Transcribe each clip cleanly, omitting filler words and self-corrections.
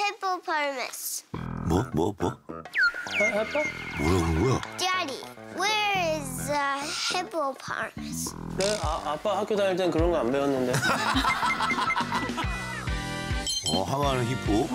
hippopotamus. 뭐? 아빠? 뭐라는 거야? Daddy, where is a hippopotamus? 네, 아빠 학교 다닐 땐 그런 거 안 배웠는데. 항아는 히포.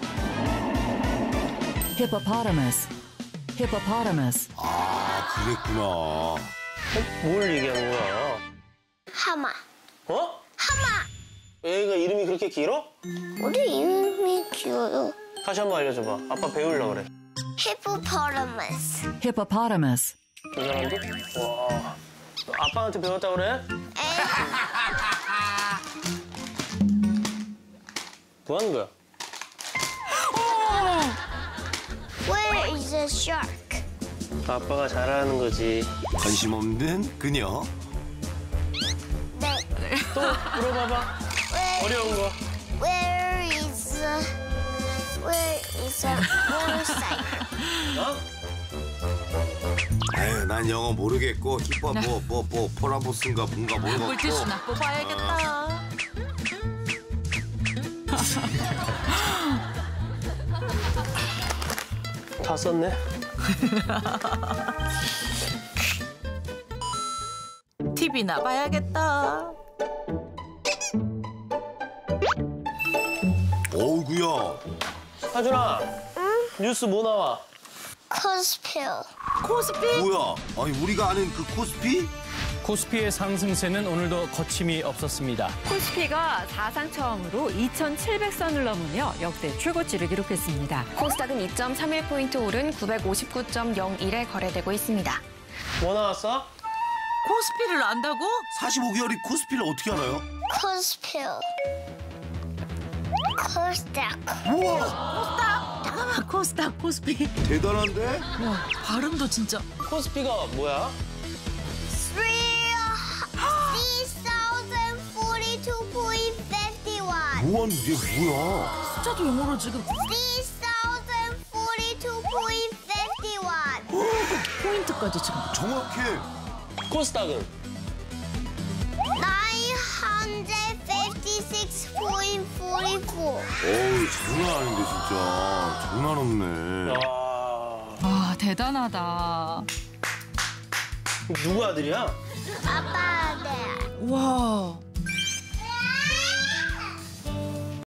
hippopotamus, hippopotamus. 그랬구나. 뭘 얘기하는 거야? 하마. 어? 하마. 얘가 이름이 그렇게 길어? 우리 이름이 길어요. 다시 한번 알려줘봐. 아빠 배우려고 그래. hippopotamus. hippopotamus. 이 사람도? 와. 아빠한테 배웠다고 그래? 뭐 하는 거야? Where is a shark? 아빠가 잘하는 거지. 관심 없는 그녀. 네. 또 물어봐봐. 어려운 거. Where is a motorcycle? 어? 아유, 난 영어 모르겠고 히퍼 포라보스인가 뭔가 모르겠고. 물티슈나 뽑아야겠다. 다 썼네. TV나 봐야겠다. 어우구야. 하준아. 뉴스 뭐 나와? 코스필. 코스피? 뭐야? 아니 우리가 아는 그 코스피? 코스피의 상승세는 오늘도 거침이 없었습니다. 코스피가 사상 처음으로 2,700선을 넘으며 역대 최고치를 기록했습니다. 코스닥은 2.31포인트 오른 959.01에 거래되고 있습니다. 뭐 나왔어? 코스피를 안다고? 45개월이 코스피를 어떻게 알아요? 코스필. 코스닥. 우와! 잠깐만, 코스닥, 코스피. 대단한데? 와, 발음도 진짜. 코스피가 뭐야? 3,042.51. 뭐하는 게 뭐야? 숫자도 영어로 지금 3,042.51. 포인트까지 지금. 정확해. 코스닥은? 956.44. 어우 장난 아닌데 진짜. 장난 없네. 야. 와, 대단하다. 누구 아들이야? 아빠 아들. 와.